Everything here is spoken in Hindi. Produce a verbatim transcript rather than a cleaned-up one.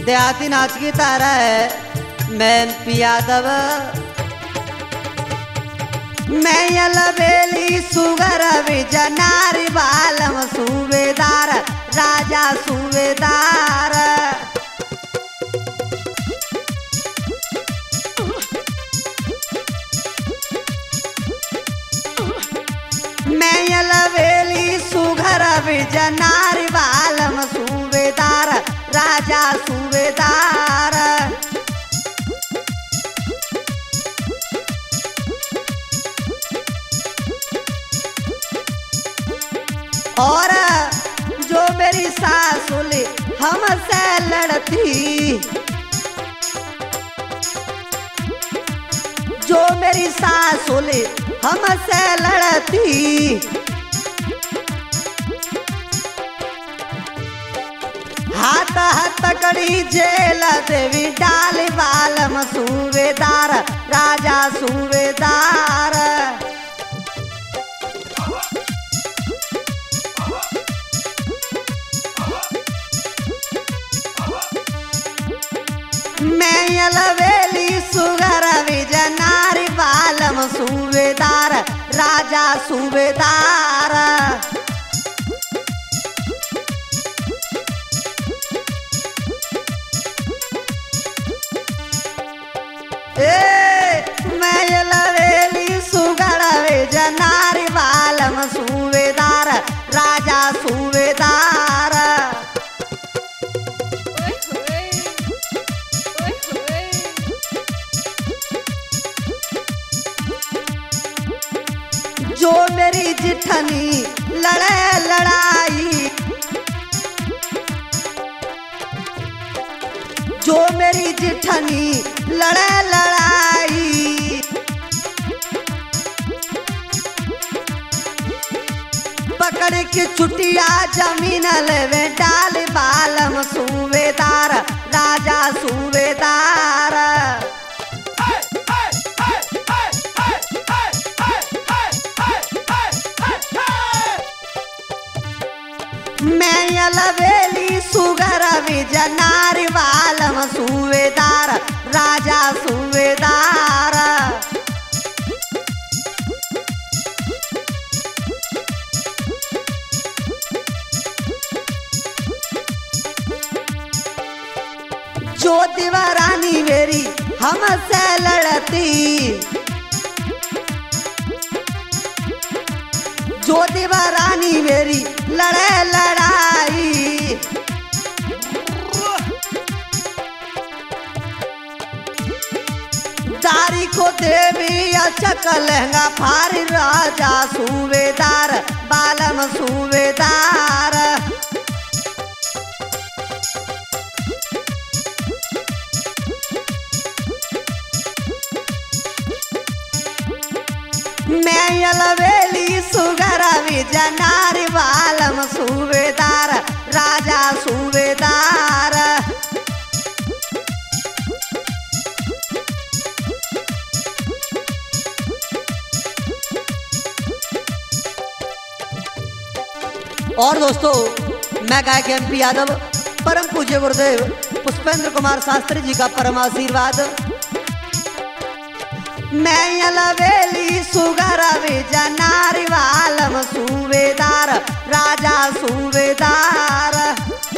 देहाती नाच की तरह है मैं यादव। मैं यलबेली सुगर विजनारी बालम सूबेदार राजा सूबेदार। मैं यलबेली सुगर विजनारी बालम सूबेदार राजा सूबेदार। और जो मेरी सासुली हमसे लड़ती, जो मेरी सासुली हमसे लड़ती, हाथ हथकड़ी जेल देवी डाली बालम सूबेदार राजा सूबेदार। मैं यलबेली सुगर विजनारी बालम सूबेदार राजा सूबेदार। ए मैं यलबेली सुगर विजनारी बालम सूबेदार राजा सूबेदार। जो मेरी जिठनी लड़े लड़ाई, जो मेरी जिठनी लड़े लड़ाई, पकड़ के छुटिया जमीन लेवे डाल बालम सूबेदार राजा सूबेदार। मैं यलबेली सुगर विजनारी बालम सूबेदार राजा सूबेदार। जो दीवारानी मेरी हमसे लड़ती, जो दीवारानी मेरी लड़े लड़ाई, दारी को देवी अचक लहंगा फारी राजा सूबेदार बालम सूबेदार। मैं यलबेली सुगर विजनारी बालम सूबेदार राजा सूबेदार। और दोस्तों, मैं गायक एमपी यादव परम पूज्य गुरुदेव पुष्पेंद्र कुमार शास्त्री जी का परम आशीर्वाद। मैं यलबेली सुगर विजनारी बालम सूबेदार राजा सूबेदार।